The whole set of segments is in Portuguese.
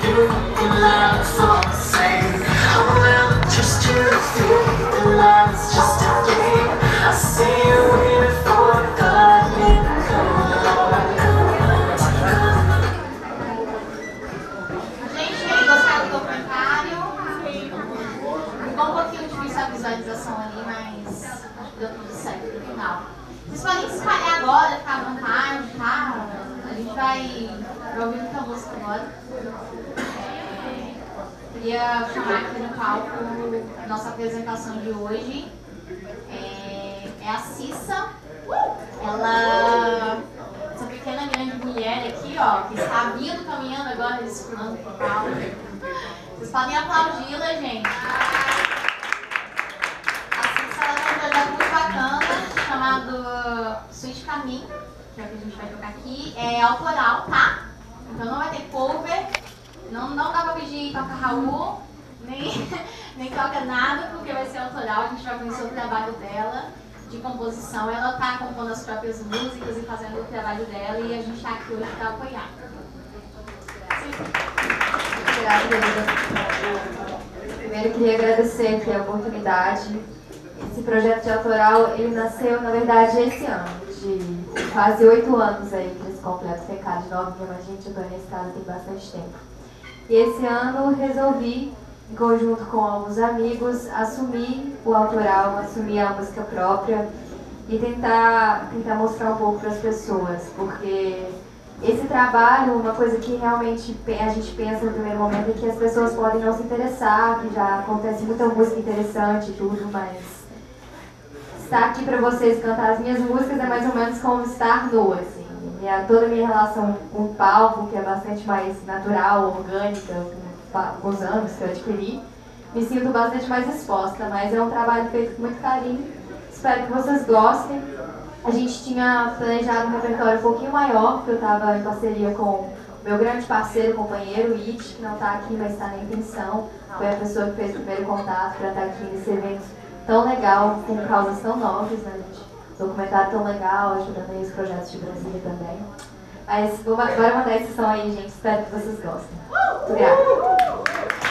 Visualização ali, mas deu tudo certo no final. Vocês podem se espalhar agora, ficar à vontade, tá? A gente vai ouvir muita música agora. Queria chamar aqui no palco a nossa apresentação de hoje. É a Cissa. Ela, essa pequena grande mulher aqui, ó, que está vindo caminhando agora, desfilando pro palco. Vocês podem aplaudi-la, gente. Muito bacana, chamado Suíte Caminho, que é o que a gente vai tocar aqui. É autoral, tá? Então não vai ter cover, não dá pra pedir toca Raul, nem toca nada, porque vai ser autoral. A gente vai conhecer o trabalho dela de composição. Ela tá compondo as próprias músicas e fazendo o trabalho dela, e a gente tá aqui hoje pra apoiar. Primeiro, queria agradecer aqui a oportunidade. Esse projeto de autoral, ele nasceu, na verdade, esse ano, de quase 8 anos aí que esse completo FECAD de 9 mil, mas gente, eu tô nesse caso tem bastante tempo. E esse ano resolvi, em conjunto com alguns amigos, assumir o autoral, assumir a música própria e tentar mostrar um pouco para as pessoas, porque esse trabalho, uma coisa que realmente a gente pensa no primeiro momento é que as pessoas podem não se interessar, que já acontece muita música interessante e tudo, mas estar aqui para vocês cantar as minhas músicas é mais ou menos como estar nua, assim. Toda a minha relação com o palco, que é bastante mais natural, orgânica, com os anos que eu adquiri, me sinto bastante mais exposta, mas é um trabalho feito com muito carinho. Espero que vocês gostem. A gente tinha planejado um repertório um pouquinho maior, porque eu estava em parceria com o meu grande parceiro, companheiro, It, que não está aqui, mas está na intenção. Foi a pessoa que fez o primeiro contato para estar aqui nesse evento tão legal, com causas tão novas, né, gente? Documentário tão legal, ajudando aí os projetos de Brasília também. Mas bora mandar esse som aí, gente. Espero que vocês gostem. Muito obrigada.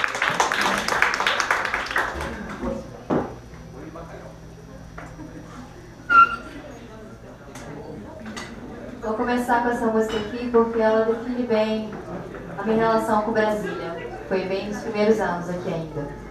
Vou começar com essa música aqui porque ela define bem a minha relação com Brasília. Foi bem nos primeiros anos aqui ainda.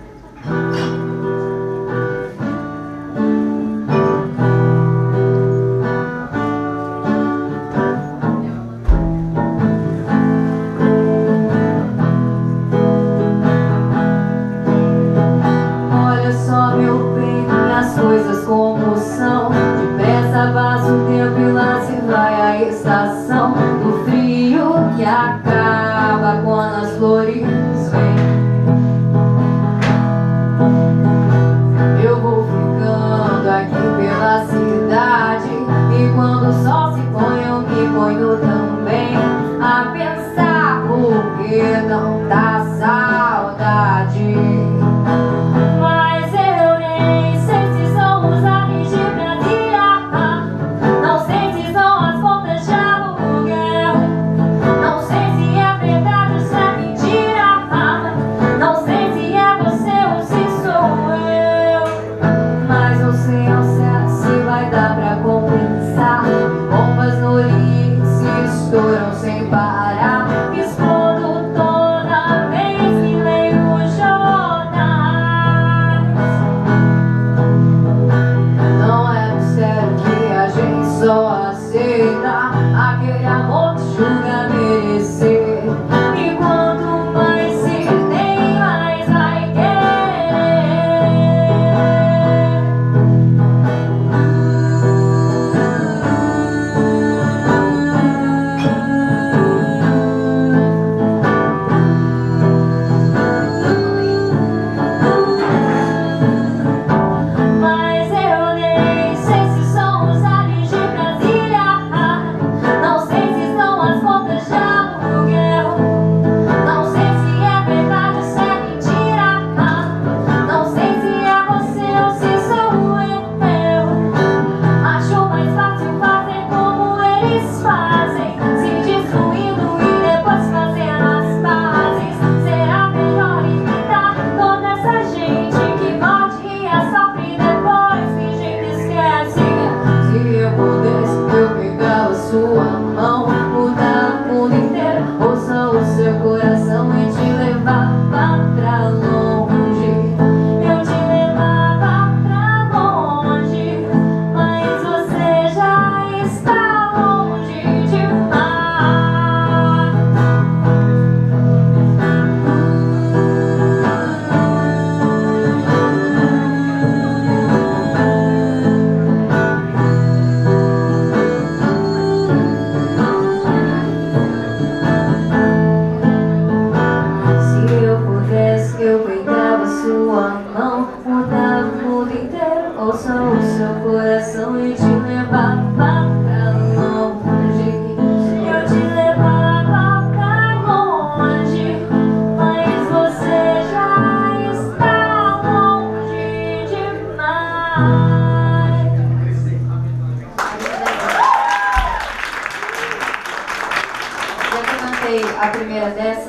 Como são, depressa passa o tempo e lá se vai a estação do frio que acaba quando as flores vêm. Eu vou ficando aqui pela cidade e quando o sol se põe eu me ponho também a pensar por que tanta saudade. Sem parar, expondo toda vez que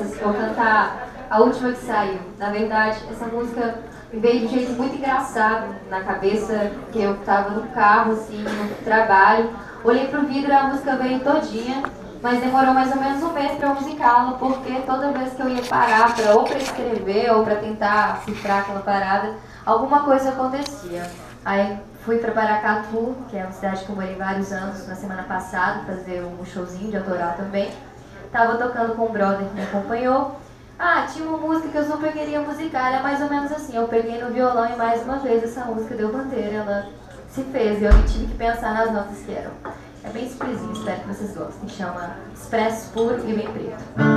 músicas, vou cantar a última que saiu. Na verdade, essa música me veio de um jeito muito engraçado na cabeça, que eu estava no carro, assim, no trabalho. Olhei pro vidro e a música veio todinha, mas demorou mais ou menos um mês para eu musicá-la, porque toda vez que eu ia parar ou para escrever ou para tentar cifrar aquela parada, alguma coisa acontecia. Aí fui para Paracatu, que é uma cidade que eu morei vários anos, na semana passada, fazer um showzinho de autoral também. Tava tocando com um brother que me acompanhou. Tinha uma música que eu super queria musicar, era mais ou menos assim, eu peguei no violão e mais uma vez essa música deu bandeira, ela se fez e eu tive que pensar nas notas que eram. É bem simplesinho, espero que vocês gostem. Chama Expresso Puro e Bem Preto.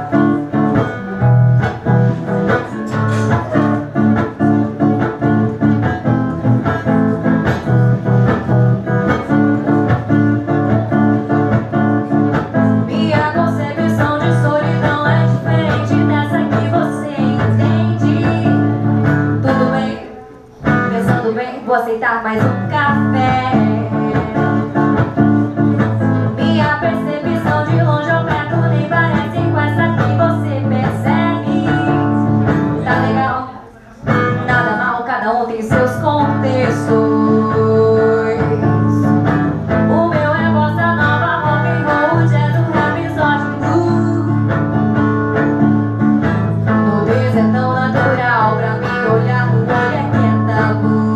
Vou aceitar mais um café. Minha percepção de longe ou perto nem parece com essa que você percebe. Tá legal? Nada mal, cada um tem seus contextos. O meu é bossa nova, rock and roll, jazz, um rap exótico. Nudez é tão natural pra mim, olhar no olho é que é tabu.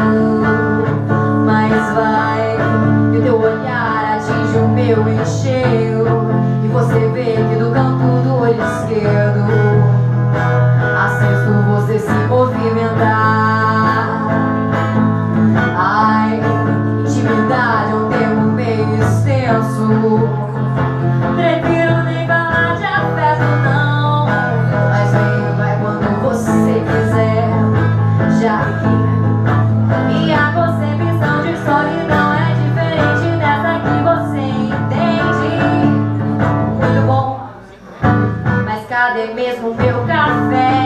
Eu encheu e você vê que do canto do olho esquerdo assisto você se movimentar. Ai, intimidade é um termo meio extenso. Prefiro nem falar de afeto não, mas vem, vai quando você quiser, já que minha concepção de solidão é diferente dessa que você muito bom, mas cadê mesmo o meu café?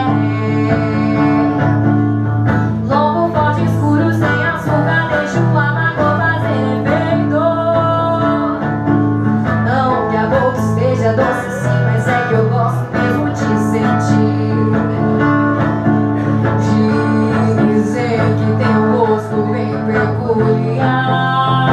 Longo, forte, escuro, sem açúcar, deixa o amargo fazer efeito. Não que a boca esteja doce sim, mas é que eu gosto mesmo de sentir. Dizem que tem um gosto bem peculiar.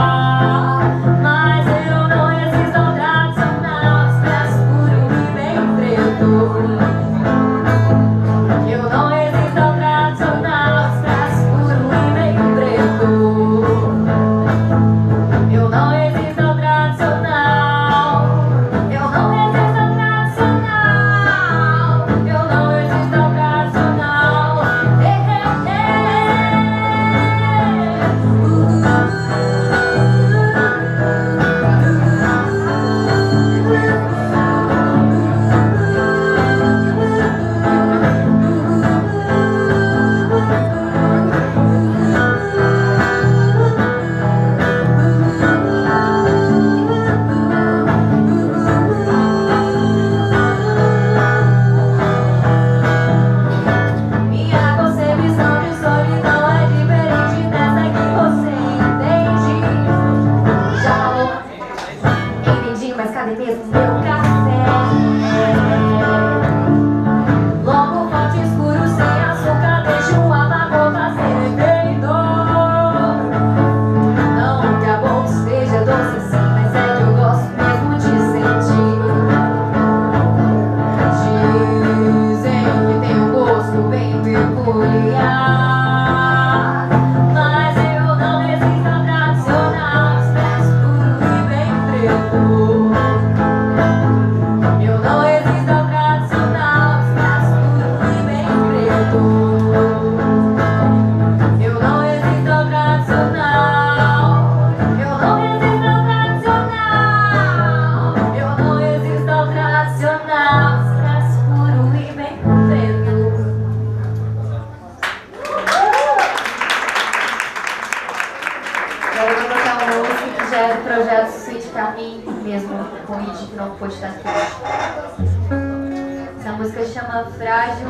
Essa música chama Frágil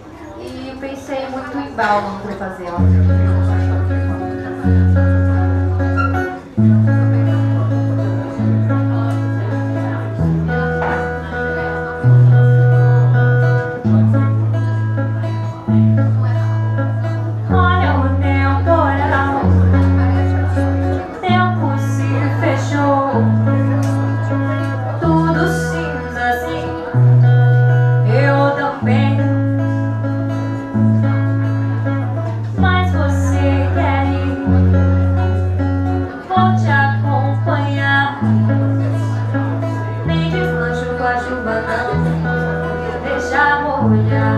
e eu pensei muito em Bauman para fazer ela. olhar.